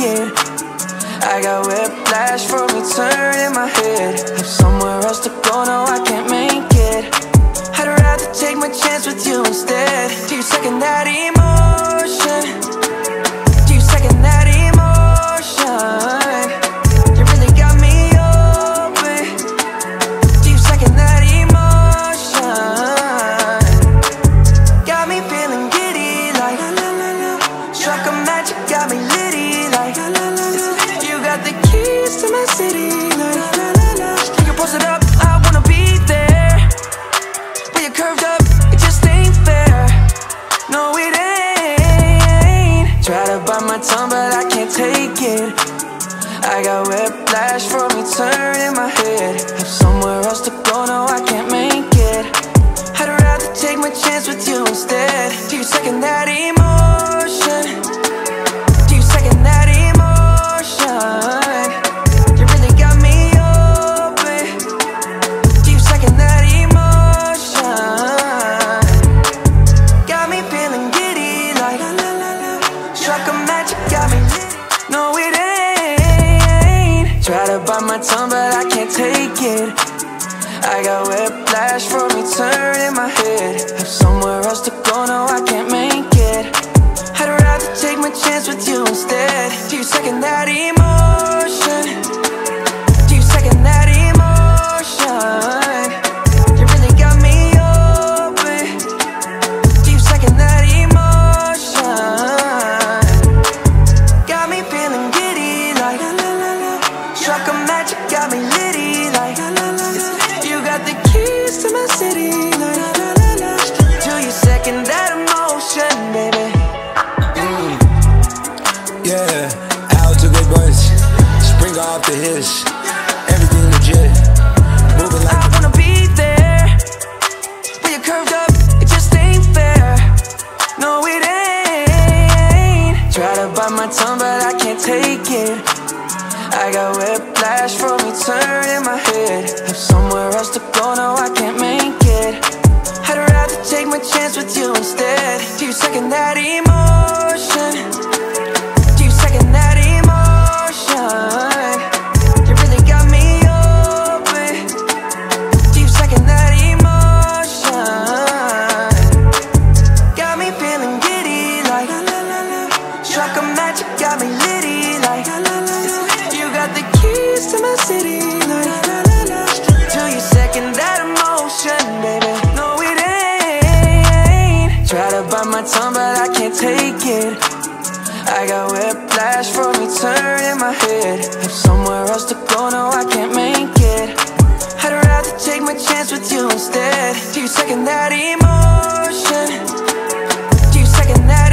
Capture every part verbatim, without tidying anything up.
it. I got whiplash from you turning my head. Have somewhere else to go, no I can't make it. I'd rather take my chance with you instead. Do you second that emotion? Do you second that emotion? You really got me open. Do you second that emotion? Got me feeling giddy like la la la la. Struck a match, you got me litty like la la la la. You got the keys to my city like la la la. You post it up, I wanna be there. But you're curved up, it just ain't fair. No it ain't. Try to bite my tongue but I can't take it. I got whiplash from you turning my head. Have somewhere else to go, no I can't make it. I'd rather take my chance with you instead. Do you second that emotion? Do you second that emotion? You really got me open. Do you second that emotion? Got me feeling giddy like la la la la. Struck a match, you got me lit. No it ain't. Try to bite my tongue but I can't take it. I got whiplash from you turning my head. Have somewhere else to go, no I can't make it. I'd rather take my chance with you instead. Do you second that emotion? Do you second that emotion? You really got me open. Do you second that emotion? Got me feeling giddy like la la la la. Struck a match, you got me litty like la la la la. You got the keys to my city like la la la la. Do you second that emotion, baby? Mm. Yeah, out to good boys. Spring off the hits. Everything legit. Moving like I wanna be there. But you're curved up, it just ain't fair. No it ain't. Try to bite my tongue but I can't take it. I got whiplash from you turning my head. Have somewhere else to go, no I can't make it. I'd rather take my chance with you instead. Do you second that emotion? Do you second that emotion? You really got me open. Do you second that emotion? Got me feeling giddy like la la la la. Struck a match, you got me litty like la la la la. You got the keys to my city like la la la. Do you second that emotion, baby? No it ain't. Try to bite my tongue but I can't take it. I got whiplash from you turning my head. Have somewhere else to go, no I can't make it. I'd rather take my chance with you instead. Do you second that emotion? Do you second that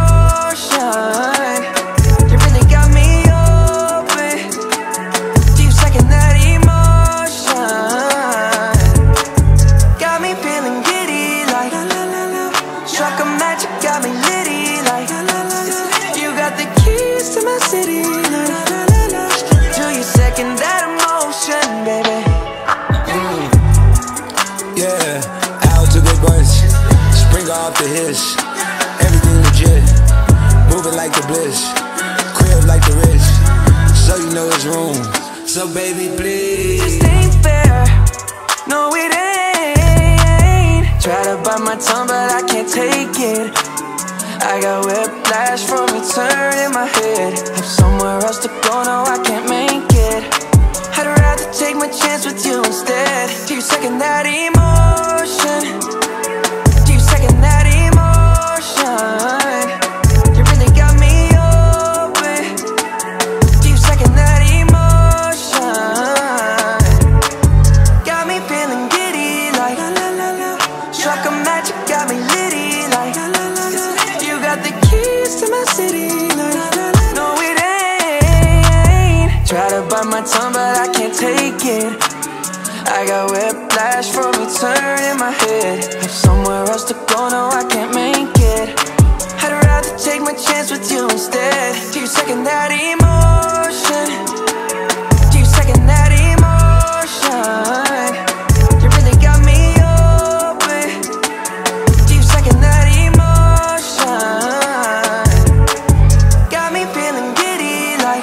emotion? You really got me open. Do you second that emotion? Got me feeling giddy like la la la la. Struck a match, you got me litty like la la la la. You got the keys to my city like la la la la. Do you second that emotion, baby? Mm. Yeah, out to good boys. Spring off the hits. Everything legit. Moving like the bliss. Crib like the rich. So you know it's room. So baby please. Just ain't fair. No it ain't. Try to bite my tongue but I can't take it. I got whiplash from you turning my head. Have somewhere else to go, no I can't make it. I'd rather take my chance with you instead. Do you second that emotion? Do you second that emotion? You really got me open. Do you second that emotion? Got me feeling giddy like la la la la. Struck a match, you got me litty like la la la la. You got the keys to my city like la la la. No it ain't. Try to bite my tongue but I can't take it. I got whiplash from you turning my head. Have somewhere else to go, no I can't make it. I'd rather take my chance with you instead. Do you second that emotion? Do you second that emotion? You really got me open. Do you second that emotion? Got me feeling giddy like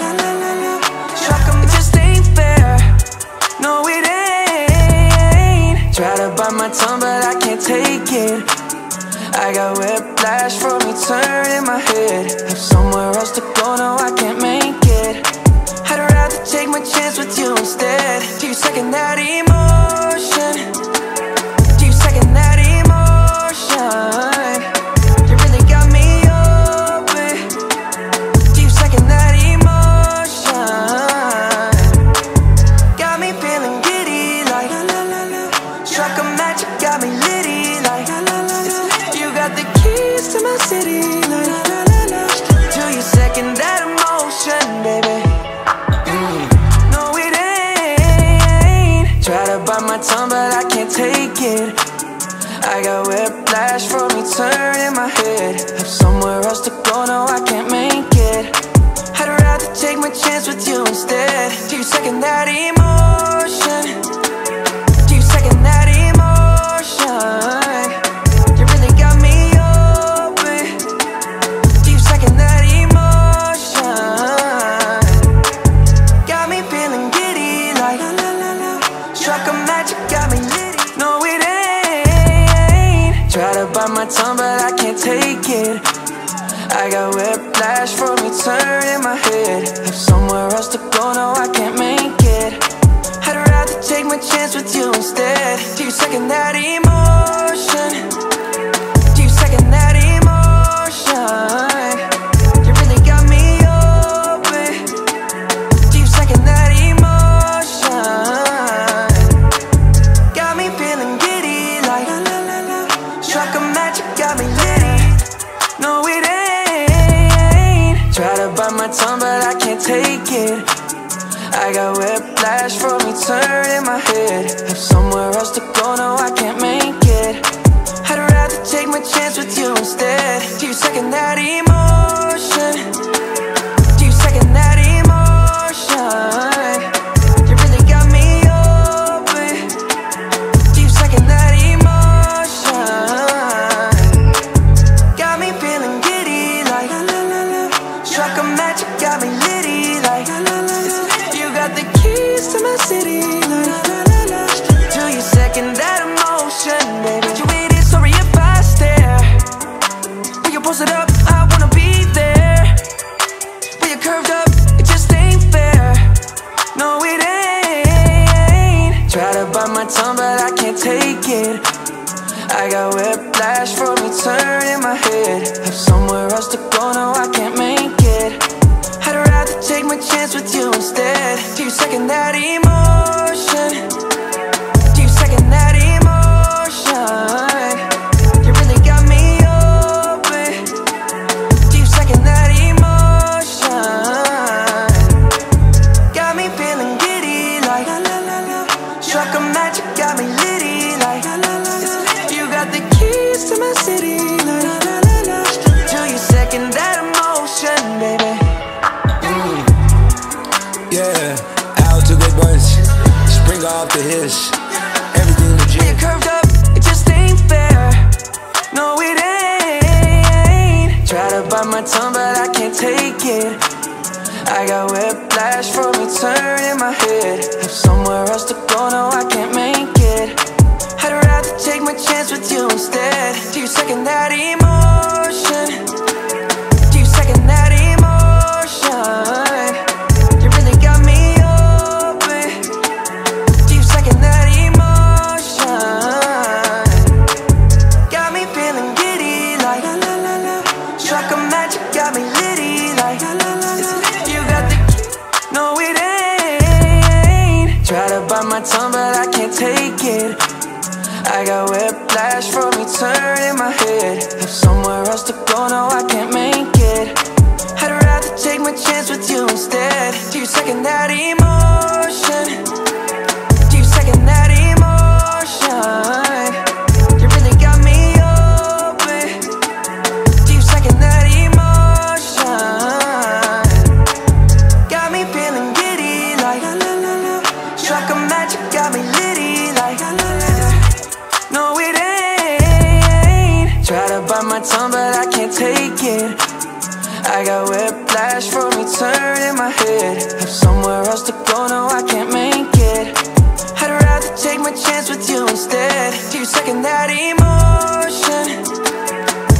I got whiplash from you turning my head. Have somewhere else to go, no I can't make it. I'd rather take my chance with you instead. Do you second that emotion? Do you second that emotion? You really got me open. Do you second that emotion? Got me feeling giddy like struck a match, you got me litty like you got the keys to my city like do you second that emotion, baby? Try to bite my tongue, but I can't take it. I got whiplash from you turning my head. Have somewhere else to go, no I can't make it. I'd rather take my chance with you instead. Do you second that emotion? Do you second that emotion? You really got me open. Do you second that emotion? Got me feeling giddy like struck a match, you got me litty. No, it ain't. Try to bite my tongue, but I can't take it. I got whiplash from you turning my head. Have somewhere else to go, no, I can't make it. I'd rather take my chance with you instead. Do you second that emotion? Do you second that emotion? You really got me open. Do you second that emotion? Struck a match, you got me litty. No, it ain't. Try to bite my tongue, but I can't take it. I got whiplash from you turning my head. Have somewhere else to go, no, I can't make it. I'd rather take my chance with you instead. Do you second that emotion? Do you second that emotion? You really got me open. Do you second that emotion? Struck a match, you got me litty like you got the keys to my city like do you second that emotion, baby? You it is sorry if I stare. When you post it up, I wanna be there. When you curved up, it just ain't fair. No, it ain't. Try to bite my tongue, but I can't take it. I got whiplash from you turning my head. Have somewhere else to go, no I can't make it. I'd rather take my chance with you instead. Do you second that emotion? Do you second that emotion? You really got me open. Do you second that emotion? Got me feeling giddy like struck a match, you got me litty like you got the keys to my city like do you second that emotion, baby? Mm. Yeah, out to good boys, spring off the hits, everything legit. When you curved up, it just ain't fair. No, it ain't. Try to bite my tongue, but I can't take it. I got whiplash from you turning my head. Have somewhere else to go, no I can't make it. I'd rather take my chance with you instead. Do you second that emotion? Do you second that emotion? You really got me open. Do you second that emotion? Got me feeling giddy like struck a match, you got me litty like you got the key. No, it ain't. Try to bite my tongue, but I can't take it. I got whiplash from you turning my head. Have somewhere else to go, no I can't make it. I'd rather take my chance with you instead. Do you second that emotion? Do you second that emotion? You really got me open. Do you second that emotion? Got me feeling giddy like struck a match, you got me litty like no, it ain't. Try to bite my tongue, but I can't take it. I got whiplash from you turning my head. Have somewhere else to go, no I can't make it. I'd rather take my chance with you instead. Do you second that emotion?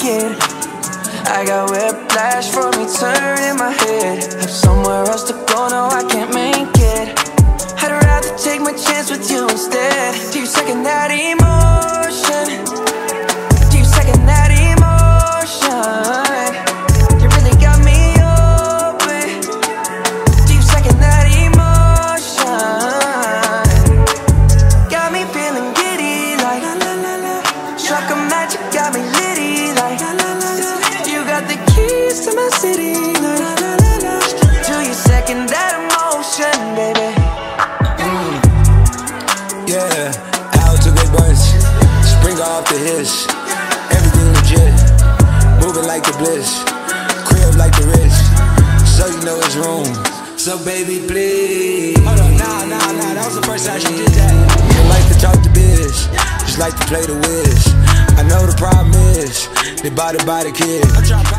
it. I got whiplash from me turning my head. Have somewhere else to go, no I can't make it. I'd rather take my chance with you instead. Do you second that emotion? Do you second that emotion? You really got me open. Do you second that emotion? Got me feeling giddy like la la la la. Struck a match, you got me litty like la la la la. You got the keys to my city like la la la la. Do you second that emotion, baby? Yeah, out to good bunch, spring off the hiss. Everything legit, moving like the bliss. Crib like the rich, so you know it's room. So baby, please. Hold on, nah, nah, nah, that was the first time she did that. You like to talk to biz, just like to play the whiz. I know the problem is, they bought it by the kid.